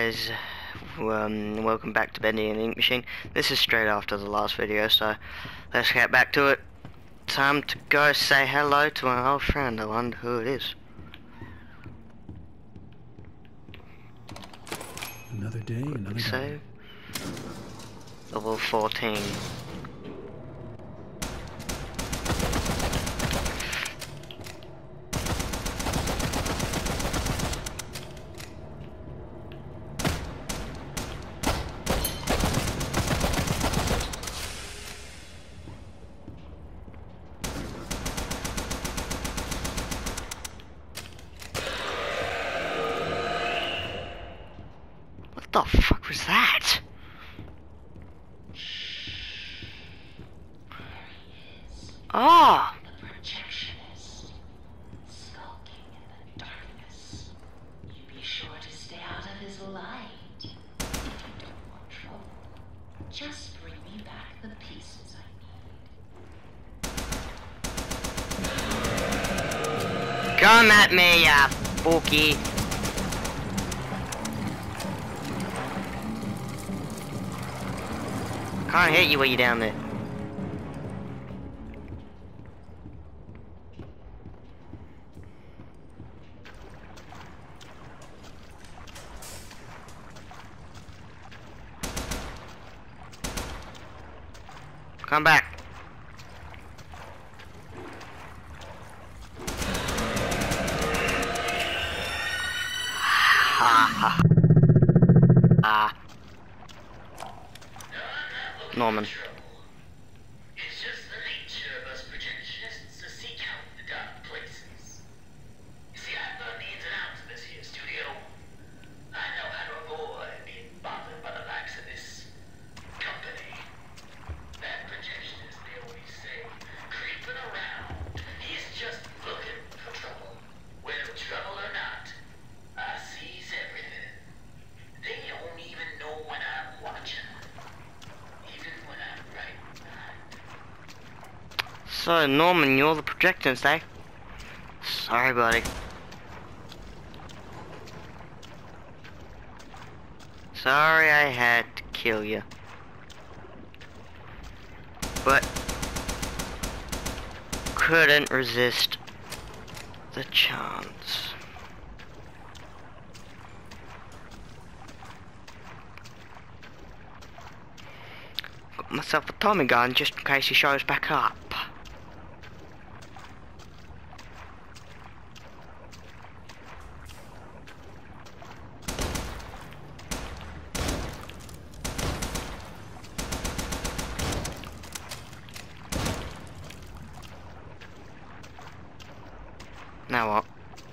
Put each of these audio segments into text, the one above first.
guys, welcome back to Bendy and the Ink Machine. This is straight after the last video, so let's get back to it. Time to go say hello to my old friend. I wonder who it is. Another day, another Save. Level 14. What the fuck was that? Oh! The projectionist, skulking in the darkness. You be sure to stay out of his light. If you don't want trouble, just bring me back the pieces I need. Come at me, ya bookie. Can't hit you while you're down there. Come back. Ha ha. Norman. It's just the nature of us projectionists to seek out the dark places. You see, I've learned the ins and outs of this here studio. I know how to avoid being bothered by the likes of this company. That projectionist, they always say, creeping around. He's just looking for trouble. Whether trouble or not, I sees everything. They don't even know when I'm watching. So, Norman, you're the projectionist, eh? Sorry, buddy. Sorry I had to kill you. But couldn't resist the chance. Got myself a Tommy gun just in case he shows back up. Now what?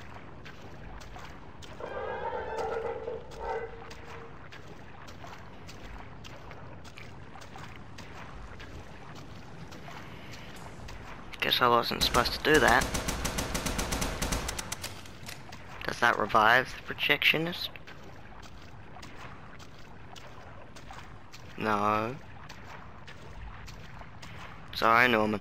Guess I wasn't supposed to do that. Does that revive the projectionist? No. Sorry, Norman.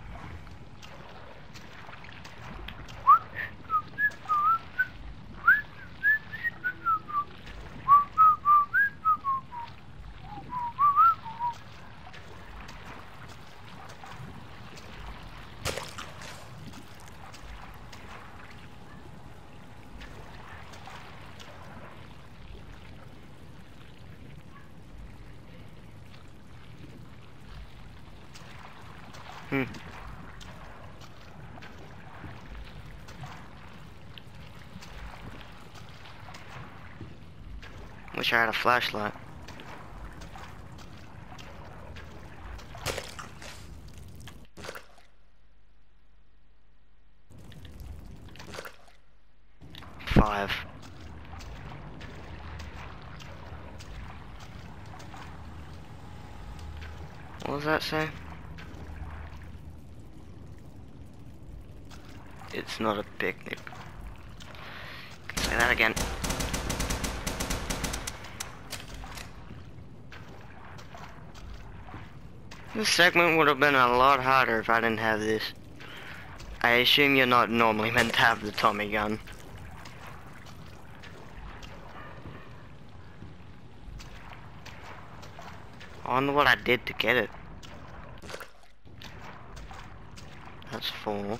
Wish I had a flashlight. Five. What does that say? It's not a picnic. Say that again. This segment would have been a lot harder if I didn't have this. I assume you're not normally meant to have the Tommy gun. I wonder what I did to get it. That's 4.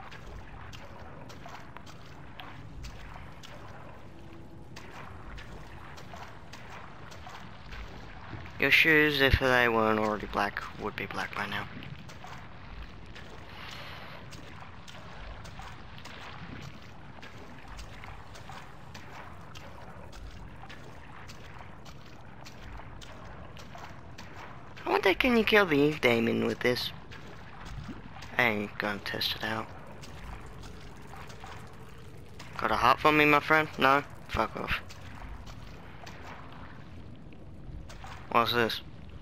Your shoes, if they weren't already black, would be black by now. I wonder, can you kill the ink demon with this? I ain't gonna test it out. Got a heart for me, my friend? No? Fuck off. What's this?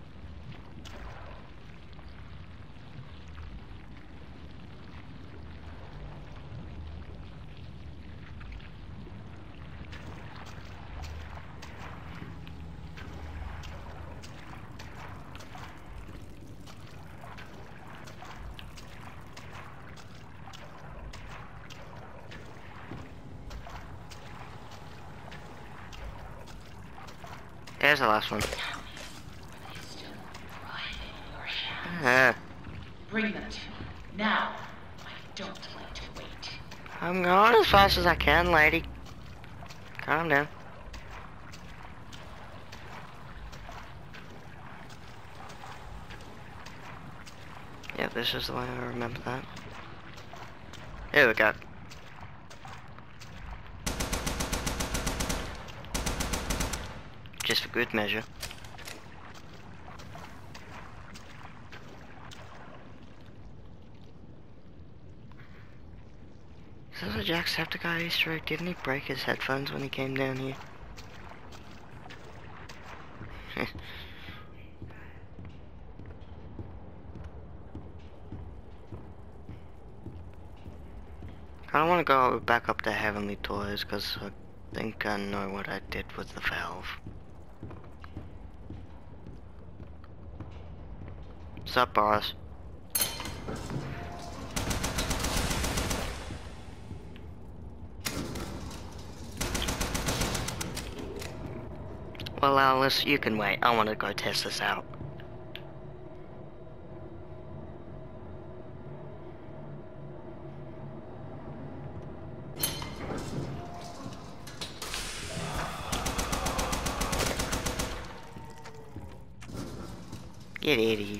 There's the last one. Bring them to me. Now. I don't like to wait. I'm going as fast as I can, lady. Calm down. Yeah, this is the way I remember that. Here we go. Just for good measure. Is that a Jacksepticeye Easter egg? Didn't he break his headphones when he came down here? I don't want to go back up to Heavenly Toys because I think I know what I did with the valve. What's up, boss? Well, Alice, you can wait. I want to go test this out. Get idiot.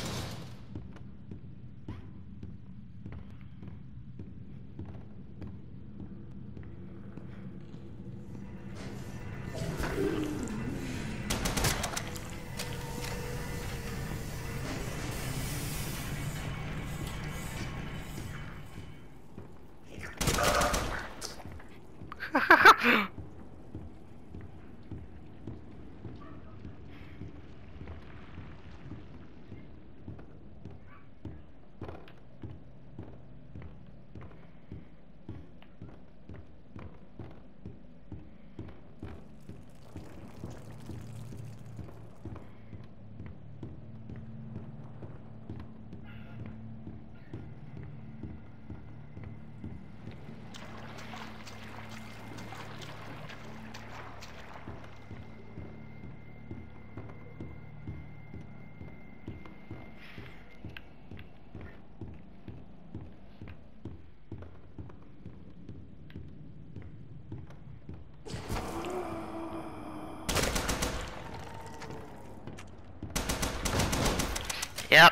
Yep.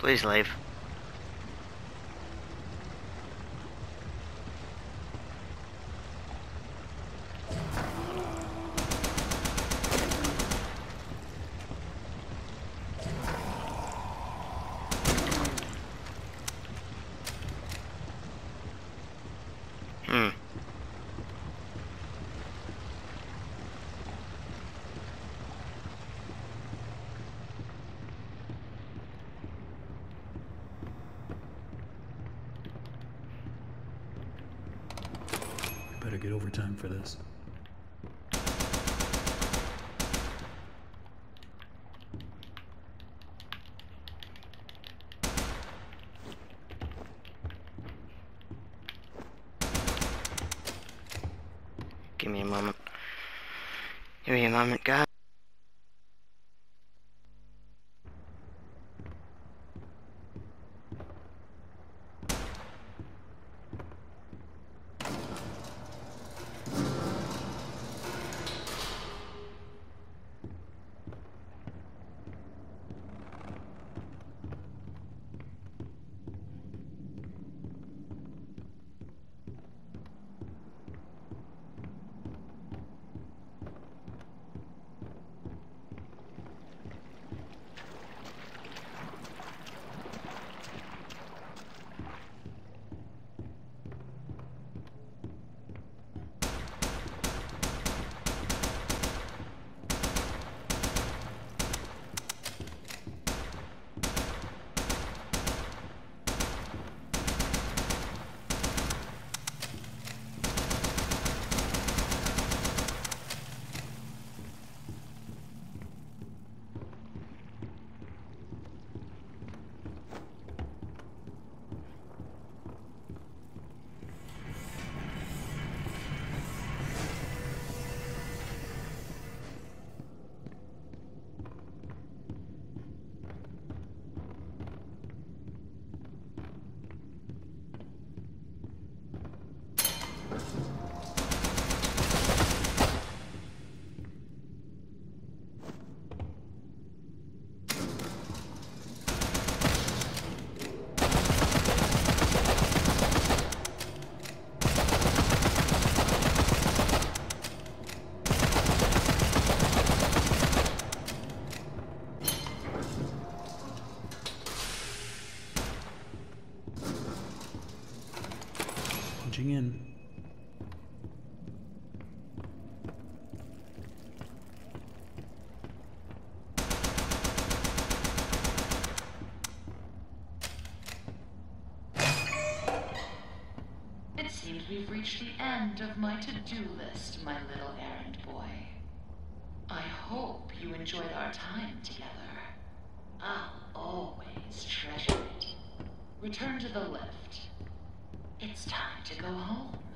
Please leave. Better get overtime for this. Give me a moment. Give me a moment, guys. Punching in. It seems we've reached the end of my to-do list, my little errand boy. I hope you enjoyed our time together. I'll always treasure it. Return to the lift. It's time to go home.